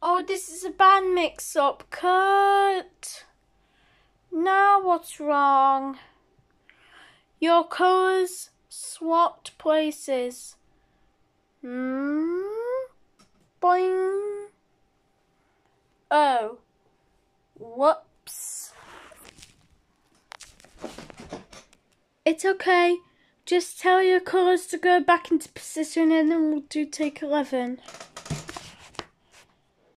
Oh, this is a bad mix-up, Kurt. Now what's wrong? Your colours swapped places. Boing. Oh. Whoops. It's okay. Just tell your colours to go back into position and then we'll do take 11.